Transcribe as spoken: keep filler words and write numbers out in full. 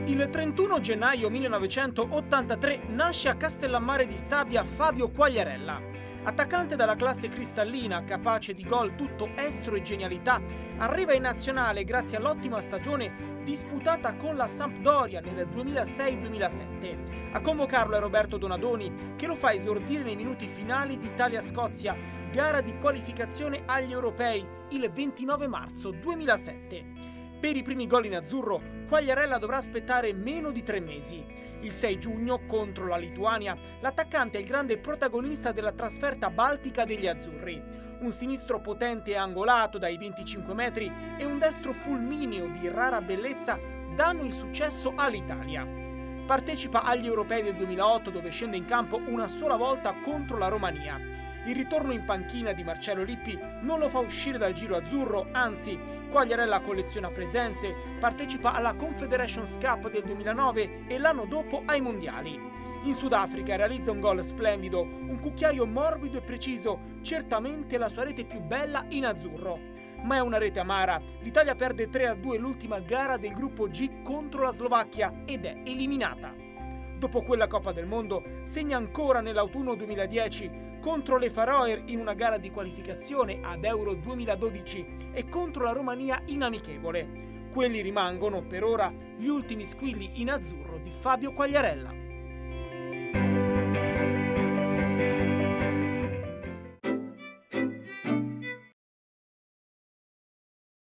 Il trentuno gennaio millenovecentottantatré nasce a Castellammare di Stabia Fabio Quagliarella. Attaccante dalla classe cristallina, capace di gol tutto estro e genialità, arriva in nazionale grazie all'ottima stagione disputata con la Sampdoria nel duemilasei duemilasette. A convocarlo è Roberto Donadoni, che lo fa esordire nei minuti finali di Italia-Scozia, gara di qualificazione agli europei, il ventinove marzo duemilasette. Per i primi gol in azzurro, Quagliarella dovrà aspettare meno di tre mesi. Il sei giugno, contro la Lituania, l'attaccante è il grande protagonista della trasferta baltica degli azzurri. Un sinistro potente e angolato dai venticinque metri e un destro fulmineo di rara bellezza danno il successo all'Italia. Partecipa agli europei del duemilaotto, dove scende in campo una sola volta contro la Romania. Il ritorno in panchina di Marcello Lippi non lo fa uscire dal giro azzurro, anzi, Quagliarella colleziona presenze, partecipa alla Confederations Cup del duemilanove e l'anno dopo ai mondiali. In Sudafrica realizza un gol splendido, un cucchiaio morbido e preciso, certamente la sua rete più bella in azzurro. Ma è una rete amara, l'Italia perde tre a due l'ultima gara del gruppo G contro la Slovacchia ed è eliminata. Dopo quella Coppa del Mondo segna ancora nell'autunno duemiladieci contro le Faroe in una gara di qualificazione ad Euro duemiladodici e contro la Romania in amichevole. Quelli rimangono per ora gli ultimi squilli in azzurro di Fabio Quagliarella.